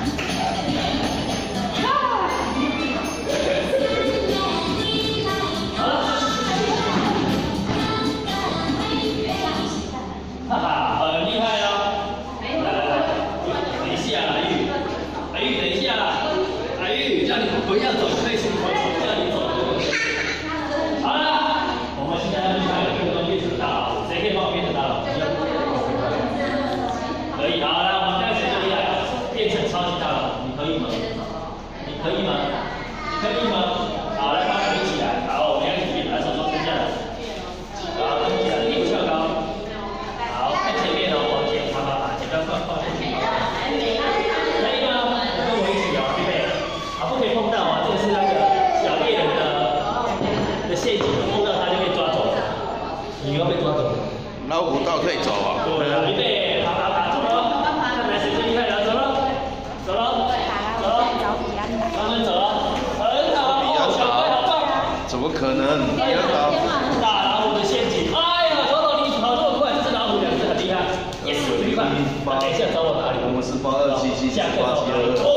哈哈，很厉害哦！来来来，等一下，阿玉，等一下啦，阿玉，叫你不要走，可以先走，叫你走。好了，我们现在要去看更多变成大佬，谁可以帮我变成大佬？可以，好，来，我们现在谁最厉害？变成超级大佬，你可以吗？你可以吗？你可以吗？好，来，帮我举起来，好，我们要一起变，来，手伸下来，好，蹲起来，屁股翘高。 好，看前面哦，往前，把前端放进去。可以吗？跟我一起哦，预备。好，不可以碰到啊，这个是那个小猎人的陷阱，碰到他就被抓走了。你要被抓走了。 老虎道可以走啊。 对啊，预备，好，打住了，看来谁最厉害了，走了，走了，走了，慢慢走了，很好，小怪好棒。 怎么可能？比安达。 大老虎的陷阱，哎呀，走走，你跑这么快，这只老虎两只很厉害。Yes， 愉快。等一下找我哪里？ 我们是82777872。